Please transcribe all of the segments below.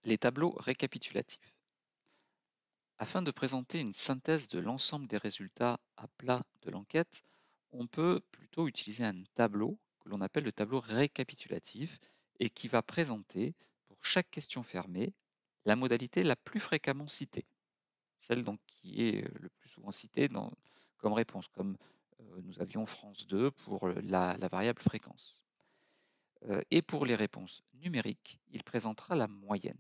Les tableaux récapitulatifs. Afin de présenter une synthèse de l'ensemble des résultats à plat de l'enquête, on peut plutôt utiliser un tableau que l'on appelle le tableau récapitulatif et qui va présenter pour chaque question fermée la modalité la plus fréquemment citée, celle donc qui est le plus souvent citée comme réponse, comme nous avions France 2 pour la variable fréquence. Et pour les réponses numériques, il présentera la moyenne.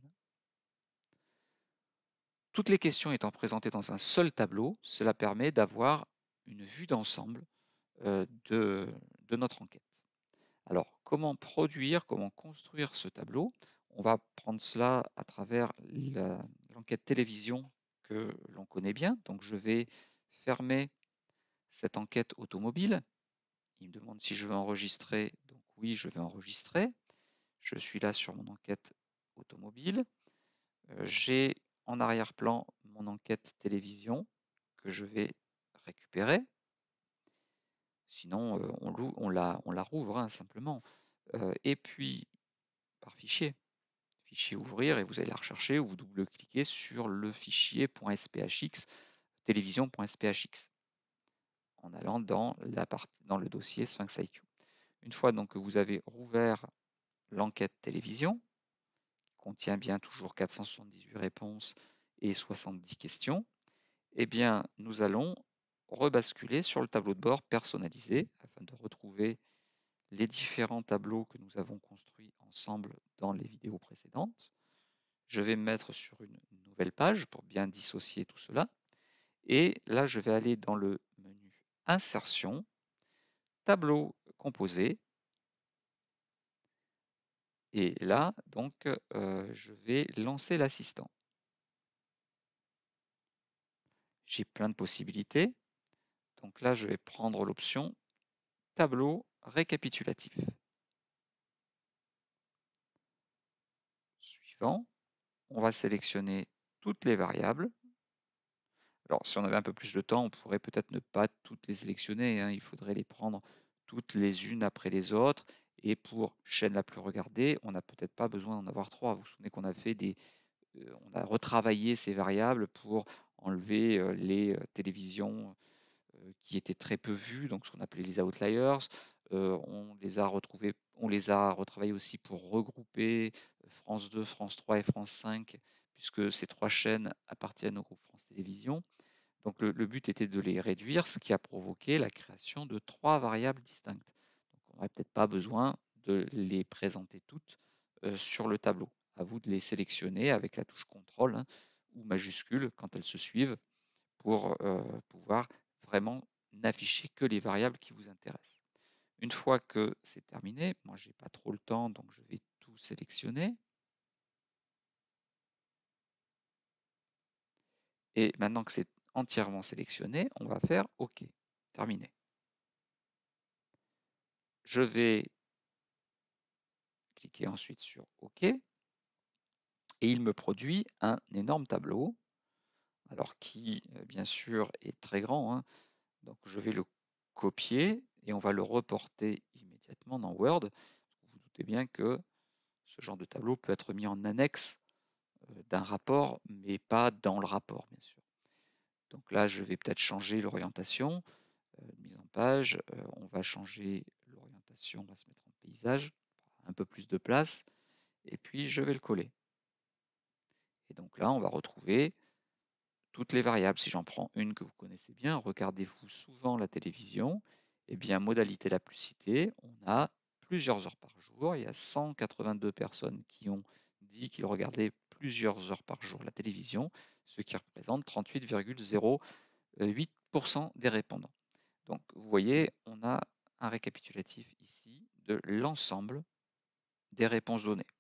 Toutes les questions étant présentées dans un seul tableau, cela permet d'avoir une vue d'ensemble de notre enquête. Alors, comment construire ce tableau? On va prendre cela à travers l'enquête télévision que l'on connaît bien. Donc, je vais fermer cette enquête automobile. Il me demande si je veux enregistrer. Donc, oui, je vais enregistrer. Je suis là sur mon enquête automobile. J'ai en arrière-plan mon enquête télévision que je vais récupérer. Sinon, on la rouvre hein, simplement. Et puis, par fichier, ouvrir, et vous allez la rechercher ou vous double-cliquez sur le fichier .sphx, télévision.sphx, en allant dans le dossier Sphinx IQ. Une fois donc que vous avez rouvert l'enquête télévision, qui contient bien toujours 478 réponses et 70 questions, eh bien, nous allons rebasculer sur le tableau de bord personnalisé afin de retrouver les différents tableaux que nous avons construits ensemble dans les vidéos précédentes. Je vais me mettre sur une nouvelle page pour bien dissocier tout cela. Et là, je vais aller dans le menu Insertion, Tableau composé. Et là, donc, je vais lancer l'assistant. J'ai plein de possibilités. Donc là, je vais prendre l'option Tableau récapitulatif. Suivant, on va sélectionner toutes les variables. Alors, si on avait un peu plus de temps, on pourrait peut-être ne pas toutes les sélectionner, hein. Il faudrait les prendre toutes les unes après les autres. Et pour chaîne la plus regardée, on n'a peut-être pas besoin d'en avoir 3. Vous vous souvenez qu'on a fait on a retravaillé ces variables pour enlever les télévisions qui étaient très peu vues, donc ce qu'on appelait les outliers. On les a retravaillés aussi pour regrouper France 2, France 3 et France 5, puisque ces 3 chaînes appartiennent au groupe France Télévisions. Donc le but était de les réduire, ce qui a provoqué la création de 3 variables distinctes. Donc on n'aurait peut-être pas besoin de les présenter toutes sur le tableau. À vous de les sélectionner avec la touche CTRL hein, ou majuscule quand elles se suivent pour pouvoir vraiment n'afficher que les variables qui vous intéressent. Une fois que c'est terminé, moi j'ai pas trop le temps donc je vais tout sélectionner. Et maintenant que c'est entièrement sélectionné, on va faire OK. Terminé. Je vais cliquer ensuite sur OK. Et il me produit un énorme tableau. Alors qui, bien sûr, est très grand. Hein. Donc je vais le copier et on va le reporter immédiatement dans Word. Vous vous doutez bien que ce genre de tableau peut être mis en annexe d'un rapport, mais pas dans le rapport, bien sûr. Donc là, je vais peut-être changer l'orientation. Mise en page, on va changer l'orientation, on va se mettre en paysage, un peu plus de place, et puis je vais le coller. Et donc là, on va retrouver toutes les variables. Si j'en prends une que vous connaissez bien, regardez-vous souvent la télévision, et bien modalité la plus citée, on a plusieurs heures par jour. Il y a 182 personnes qui ont dit qu'ils regardaient plusieurs heures par jour la télévision, ce qui représente 38,08% des répondants. Donc vous voyez, on a un récapitulatif ici de l'ensemble des réponses données.